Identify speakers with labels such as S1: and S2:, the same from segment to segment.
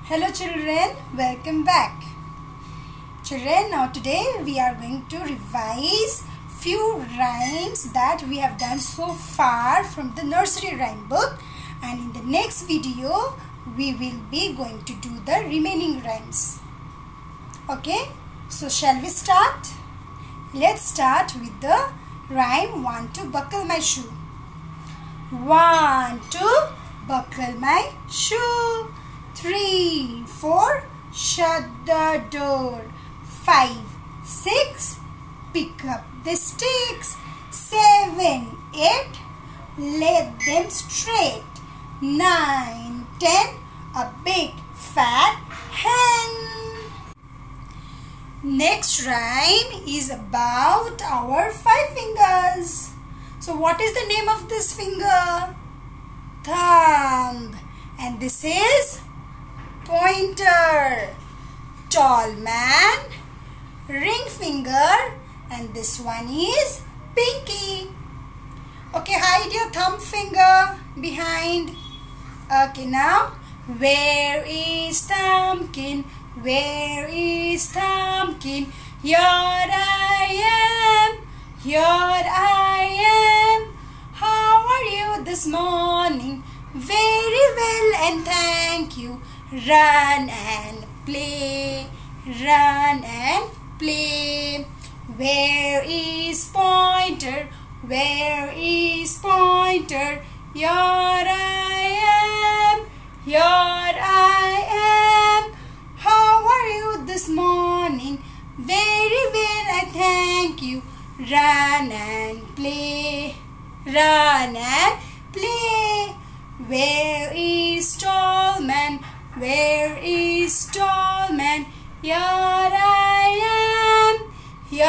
S1: Hello children, welcome back. Children, now today we are going to revise few rhymes that we have done so far from the nursery rhyme book, and in the next video we will be going to do the remaining rhymes. Okay, so shall we start? Let's start with the rhyme 1 to buckle my shoe. 1 to buckle my shoe. 3, 4, shut the door. 5, 6, pick up the sticks. 7, 8, lay them straight. 9, 10, a big fat hen. Next rhyme is about our 5 fingers. So what is the name of this finger? Thumb. And this is pointer. Tall man, ring finger, and this one is pinky. Okay, hide your thumb finger behind. Okay, now where is Thumbkin? Where is Thumbkin? Here I am. Here I am. How are you this morning? Very well, and thank you. Run and play. Run and play. Where is Pointer? Where is Pointer? Here I am. Here I am. How are you this morning? Very well, I thank you. Run and play. Run and play. Where is Tall Man? Where is Tall Man? Here I am. Here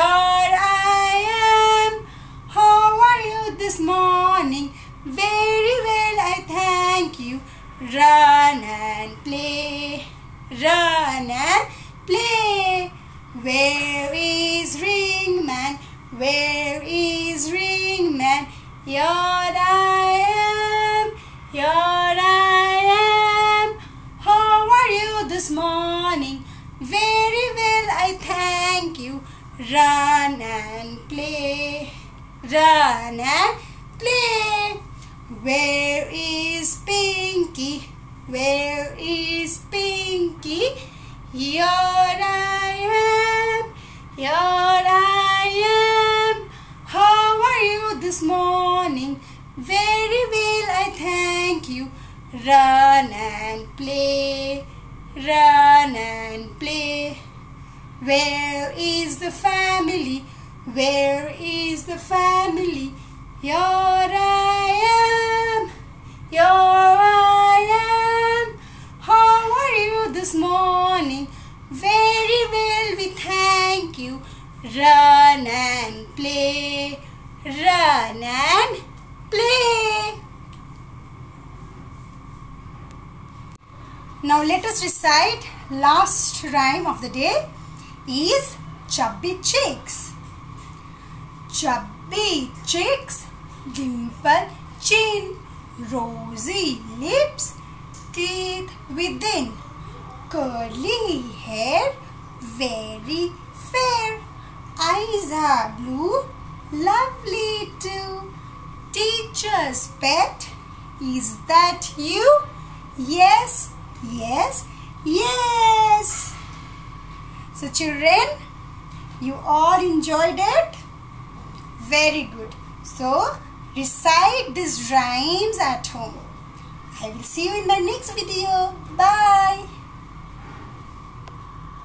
S1: I am. How are you this morning? Very well, I thank you. Run and play. Run and play. Where is Ringman? Where is Ringman? Here I am. Here I am. How are you this morning? Very well, I thank you. Run and play. Run and play. Where is Pinky? Where is Pinky? Here I am. Here I am. How are you this morning? Very well, I thank you. Run and play. Run and play. Where is the family? Where is the family? Here I am. Here I am. How are you this morning? Very well, we thank you. Run and play. Run and play. Now let us recite last rhyme of the day is Chubby Cheeks. Chubby cheeks, dimple chin, rosy lips, teeth within, curly hair, very fair, eyes are blue, lovely too. Teacher's pet, is that you? Yes, yes, yes. So children, you all enjoyed it? Very good. So recite these rhymes at home. I will see you in my next video. Bye.